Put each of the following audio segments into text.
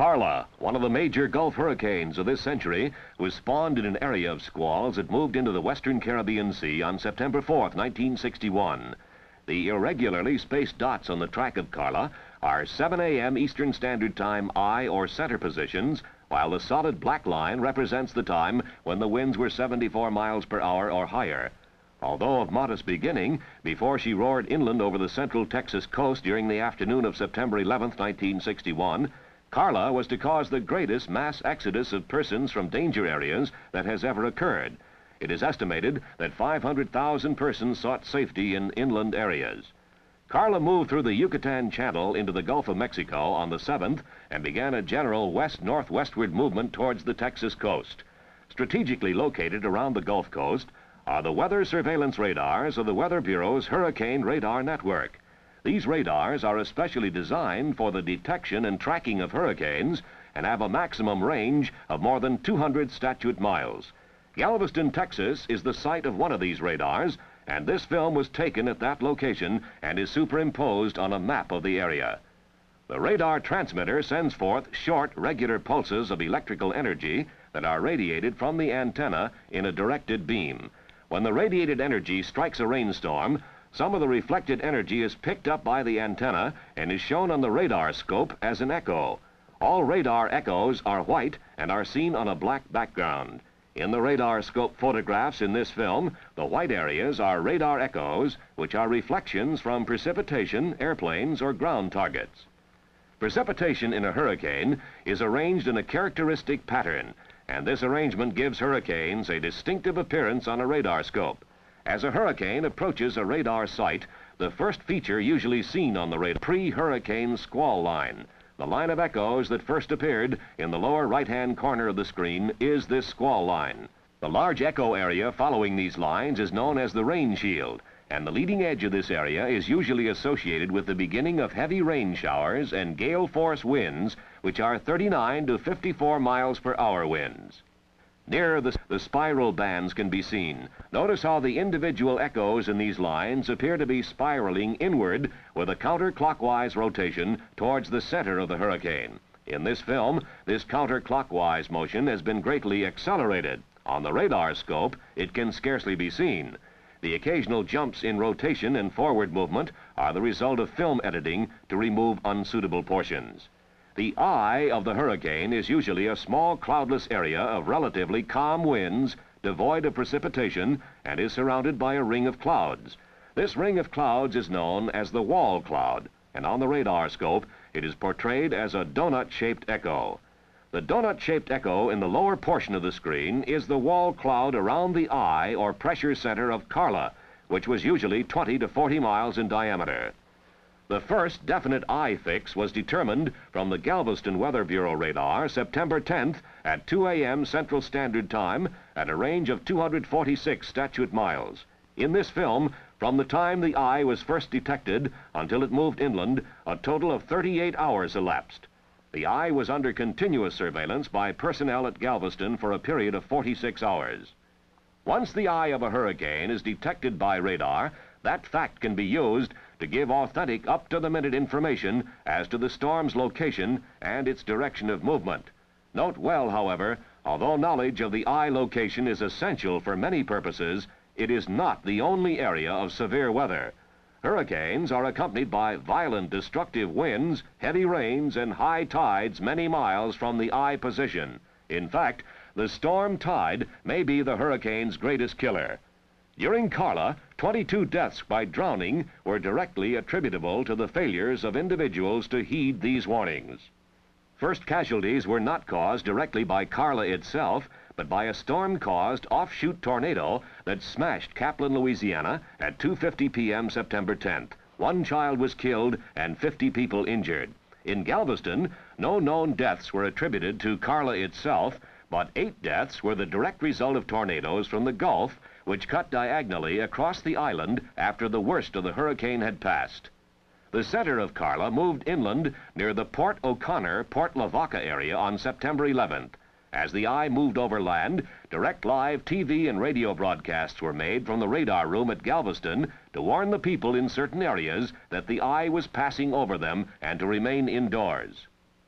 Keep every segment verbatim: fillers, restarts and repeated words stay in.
Carla, one of the major Gulf hurricanes of this century, was spawned in an area of squalls that moved into the western Caribbean Sea on September fourth, nineteen sixty-one. The irregularly spaced dots on the track of Carla are seven A M Eastern Standard Time eye or center positions, while the solid black line represents the time when the winds were seventy-four miles per hour or higher. Although of modest beginning, before she roared inland over the central Texas coast during the afternoon of September eleventh, nineteen sixty-one, Carla was to cause the greatest mass exodus of persons from danger areas that has ever occurred. It is estimated that five hundred thousand persons sought safety in inland areas. Carla moved through the Yucatan Channel into the Gulf of Mexico on the seventh and began a general west-northwestward movement towards the Texas coast. Strategically located around the Gulf Coast are the weather surveillance radars of the Weather Bureau's Hurricane Radar Network. These radars are especially designed for the detection and tracking of hurricanes and have a maximum range of more than two hundred statute miles. Galveston, Texas is the site of one of these radars, and this film was taken at that location and is superimposed on a map of the area. The radar transmitter sends forth short, regular pulses of electrical energy that are radiated from the antenna in a directed beam. When the radiated energy strikes a rainstorm, some of the reflected energy is picked up by the antenna and is shown on the radar scope as an echo. All radar echoes are white and are seen on a black background. In the radar scope photographs in this film, the white areas are radar echoes, which are reflections from precipitation, airplanes, or ground targets. Precipitation in a hurricane is arranged in a characteristic pattern, and this arrangement gives hurricanes a distinctive appearance on a radar scope. As a hurricane approaches a radar site, the first feature usually seen on the radar pre-hurricane squall line. The line of echoes that first appeared in the lower right-hand corner of the screen is this squall line. The large echo area following these lines is known as the rain shield, and the leading edge of this area is usually associated with the beginning of heavy rain showers and gale-force winds, which are thirty-nine to fifty-four miles per hour winds. Near the, the spiral bands can be seen. Notice how the individual echoes in these lines appear to be spiraling inward with a counterclockwise rotation towards the center of the hurricane. In this film, this counterclockwise motion has been greatly accelerated. On the radar scope, it can scarcely be seen. The occasional jumps in rotation and forward movement are the result of film editing to remove unsuitable portions. The eye of the hurricane is usually a small cloudless area of relatively calm winds, devoid of precipitation, and is surrounded by a ring of clouds. This ring of clouds is known as the wall cloud, and on the radar scope, it is portrayed as a donut-shaped echo. The donut-shaped echo in the lower portion of the screen is the wall cloud around the eye or pressure center of Carla, which was usually twenty to forty miles in diameter. The first definite eye fix was determined from the Galveston Weather Bureau radar September tenth at two A M Central Standard Time at a range of two hundred forty-six statute miles. In this film, from the time the eye was first detected until it moved inland, a total of thirty-eight hours elapsed. The eye was under continuous surveillance by personnel at Galveston for a period of forty-six hours. Once the eye of a hurricane is detected by radar, that fact can be used to give authentic, up-to-the-minute information as to the storm's location and its direction of movement. Note well, however, although knowledge of the eye location is essential for many purposes, it is not the only area of severe weather. Hurricanes are accompanied by violent, destructive winds, heavy rains, and high tides many miles from the eye position. In fact, the storm tide may be the hurricane's greatest killer. During Carla, twenty-two deaths by drowning were directly attributable to the failures of individuals to heed these warnings. First casualties were not caused directly by Carla itself, but by a storm-caused offshoot tornado that smashed Kaplan, Louisiana at two fifty P M September tenth. One child was killed and fifty people injured. In Galveston, no known deaths were attributed to Carla itself, but eight deaths were the direct result of tornadoes from the Gulf, which cut diagonally across the island after the worst of the hurricane had passed. The center of Carla moved inland near the Port O'Connor, Port Lavaca area on September eleventh. As the eye moved overland, direct live T V and radio broadcasts were made from the radar room at Galveston to warn the people in certain areas that the eye was passing over them and to remain indoors.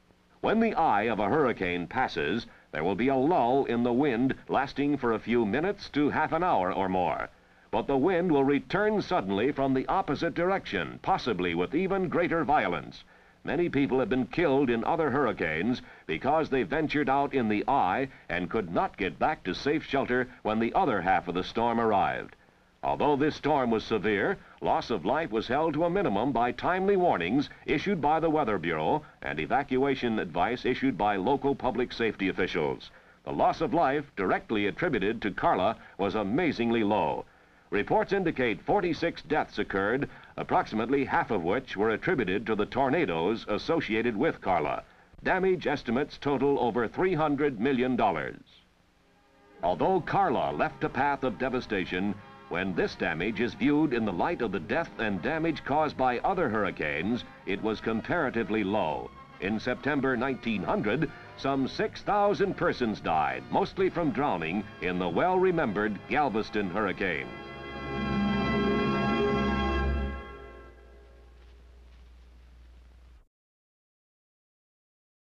When the eye of a hurricane passes, there will be a lull in the wind lasting for a few minutes to half an hour or more. But the wind will return suddenly from the opposite direction, possibly with even greater violence. Many people have been killed in other hurricanes because they ventured out in the eye and could not get back to safe shelter when the other half of the storm arrived. Although this storm was severe, loss of life was held to a minimum by timely warnings issued by the Weather Bureau and evacuation advice issued by local public safety officials. The loss of life directly attributed to Carla was amazingly low. Reports indicate forty-six deaths occurred, approximately half of which were attributed to the tornadoes associated with Carla. Damage estimates total over three hundred million dollars. Although Carla left a path of devastation, when this damage is viewed in the light of the death and damage caused by other hurricanes, it was comparatively low. In September nineteen hundred, some six thousand persons died, mostly from drowning, in the well-remembered Galveston hurricane.